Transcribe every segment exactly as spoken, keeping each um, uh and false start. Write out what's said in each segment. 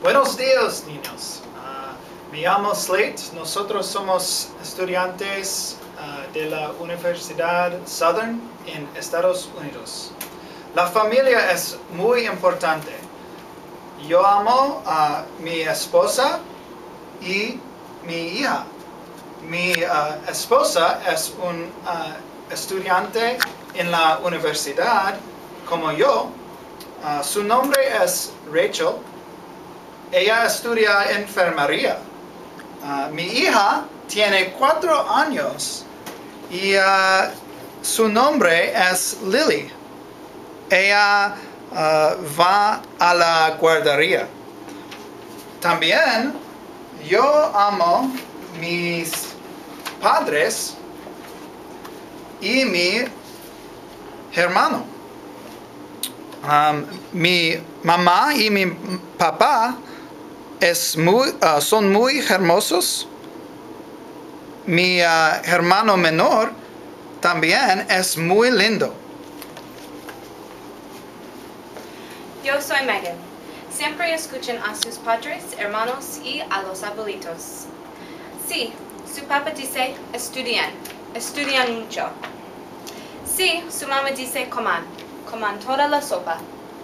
Buenos días, niños. Uh, me llamo Slate. Nosotros somos estudiantes uh, de la Universidad Southern en Estados Unidos. La familia es muy importante. Yo amo a mi esposa y mi hija. Mi uh, esposa es un uh, estudiante en la universidad como yo. Uh, su nombre es Rachel. Ella estudia enfermería. Uh, mi hija tiene cuatro años y uh, su nombre es Lily. Ella uh, va a la guardería. También yo amo mis padres y mi hermano. Um, mi mamá y mi papá es muy, uh, son muy hermosos. Mi uh, hermano menor también es muy lindo. Yo soy Megan. Siempre escuchen a sus padres, hermanos y a los abuelitos. Sí, su papá dice estudian, estudian mucho. Sí, su mamá dice coman, coman toda la sopa.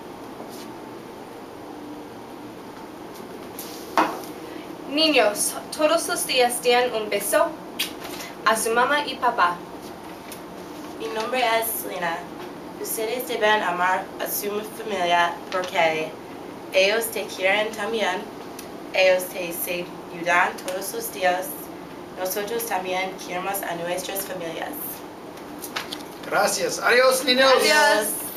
Niños, todos los días den un beso a su mamá y papá. Mi nombre es Lina. Ustedes deben amar a su familia porque ellos te quieren también. Ellos te ayudan todos los días. Nosotros también queremos a nuestras familias. Gracias. Adiós, niños. Adiós.